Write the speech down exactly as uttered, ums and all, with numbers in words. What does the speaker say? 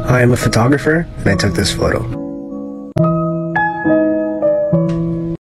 I am a photographer and I took this photo.